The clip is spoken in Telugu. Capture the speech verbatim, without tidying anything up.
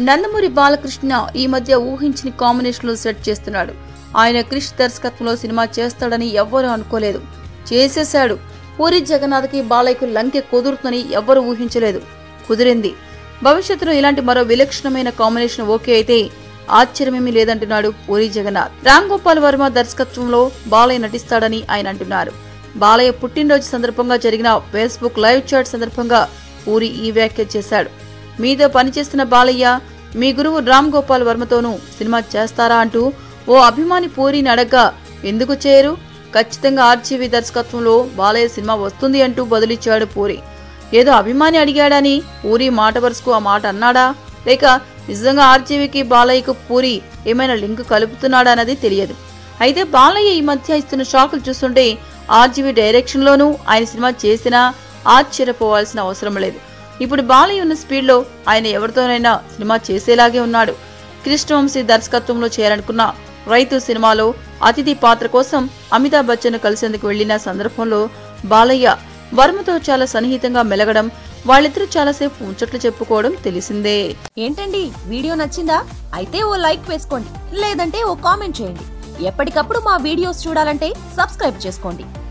నందమూరి బాలకృష్ణ ఈ మధ్య ఊహించిన కాంబినేషన్లు సెట్ చేస్తున్నాడు. ఆయన క్రిష్ దర్శకత్వంలో సినిమా చేస్తాడని ఎవ్వరూ అనుకోలేదు, చేసేశాడు. పూరి జగన్నాథ్ కి బాలయ్యకు లంకె కుదురుతుందని ఎవ్వరూ ఊహించలేదు, కుదిరింది. భవిష్యత్తులో ఇలాంటి మరో విలక్షణమైన కాంబినేషన్ ఓకే అయితే ఆశ్చర్యమేమీ లేదంటున్నాడు పూరి జగన్నాథ్. రామ్ గోపాల్ వర్మ దర్శకత్వంలో బాలయ్య నటిస్తాడని ఆయన అంటున్నారు. బాలయ్య పుట్టినరోజు సందర్భంగా జరిగిన ఫేస్బుక్ లైవ్ చాట్ సందర్భంగా పూరి ఈ వ్యాఖ్య చేశాడు. మీతో పనిచేస్తున్న బాలయ్య మీ గురువు రామ్ గోపాల్ వర్మతోనూ సినిమా చేస్తారా అంటూ ఓ అభిమాని పూరిని అడగ్గా ఎందుకు చేయరు, ఖచ్చితంగా ఆర్జీవీ దర్శకత్వంలో బాలయ్య సినిమా వస్తుంది అంటూ బదులిచ్చాడు పూరి. ఏదో అభిమాని అడిగాడని పూరి మాట వరుసకు ఆ మాట అన్నాడా, లేక నిజంగా ఆర్జీవీకి బాలయ్యకు పూరి ఏమైనా లింక్ కలుపుతున్నాడా అన్నది తెలియదు. అయితే బాలయ్య ఈ మధ్య ఇస్తున్న షాకులు చూస్తుంటే ఆర్జీవీ డైరెక్షన్ లోనూ ఆయన సినిమా చేసినా ఆశ్చర్యపోవాల్సిన అవసరం లేదు. ఇప్పుడు బాలయ్య ఉన్న స్పీడ్ లో ఆయన ఎవరితోనైనా సినిమా చేసేలాగే ఉన్నాడు. కృష్ణవంశీ దర్శకత్వంలో చేయాలనుకున్న రైతు సినిమాలో అతిథి పాత్ర కోసం అమితాబ్ బచ్చన్ కలిసేందుకు వెళ్లిన సందర్భంలో బాలయ్య వర్మతో చాలా సన్నిహితంగా మెలగడం, వాళ్ళిద్దరూ చాలాసేపు ముచ్చట్లు చెప్పుకోవడం తెలిసిందే. ఏంటండి వీడియో నచ్చిందా? అయితే ఓ లైక్ వేసుకోండి, లేదంటే ఓ కామెంట్ చేయండి. ఎప్పటికప్పుడు మా వీడియోస్ చూడాలంటే సబ్స్క్రైబ్ చేసుకోండి.